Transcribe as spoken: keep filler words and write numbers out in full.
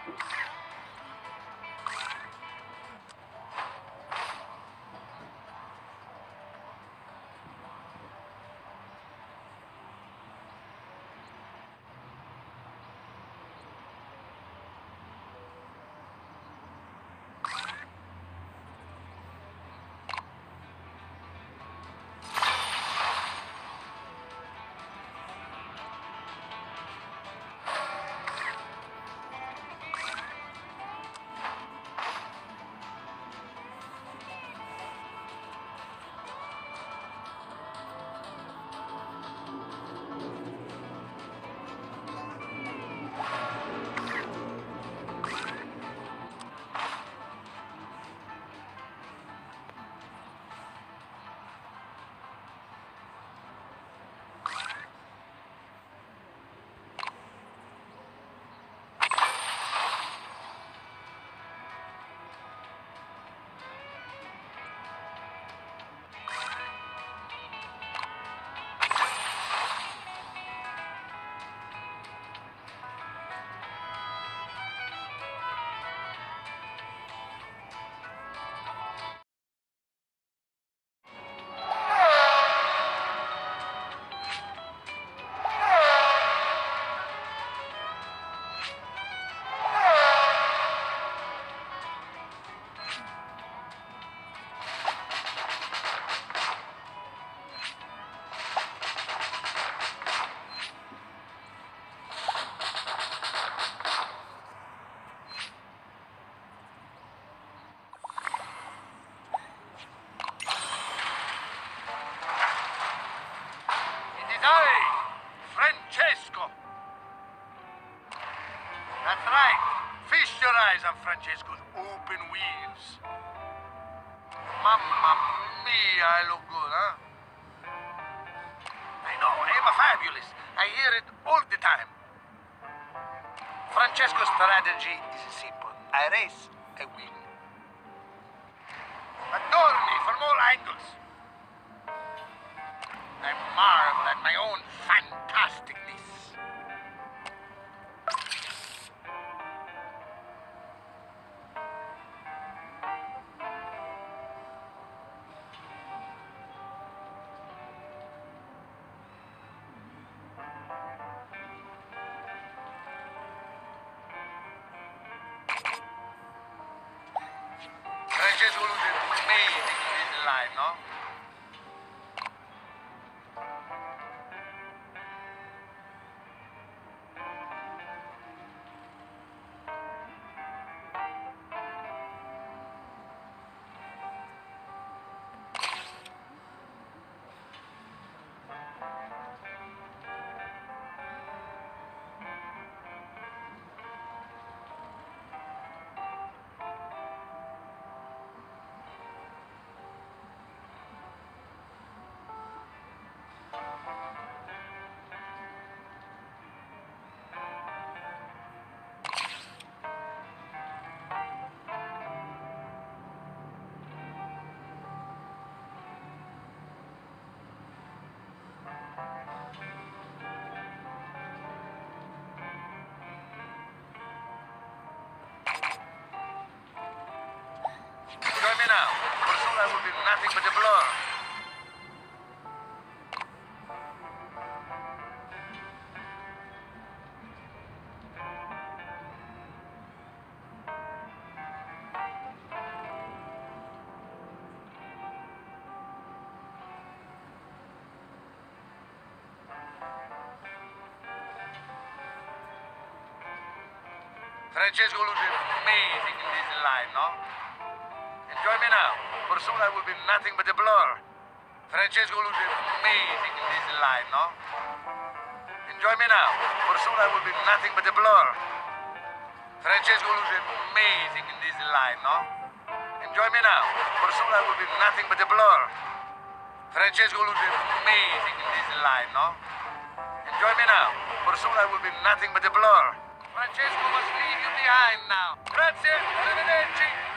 Dai, Francesco! That's right. Feast your eyes on Francesco's open wheels. Mamma mia, I look good, huh? I know, I'm a fabulous. I hear it all the time. Francesco's strategy is simple. I race, I win. Adore me from all angles. I marvel at my own fantasticness. Francesco loses amazing in this line, no? Join me now, for soon I will be nothing but a blur. Francesco loses amazing in this line, no? Join me now, for soon I will be nothing but a blur. Francesco loses amazing in this line, no? Enjoy me now, for soon I will be nothing but a blur. Francesco loses amazing in this line, no? Enjoy me now, for soon I will be nothing but a blur. Francesco loses amazing in this line, no? Enjoy me now, for soon I will be nothing but a blur. Francesco must leave you behind now. Grazie, arrivederci.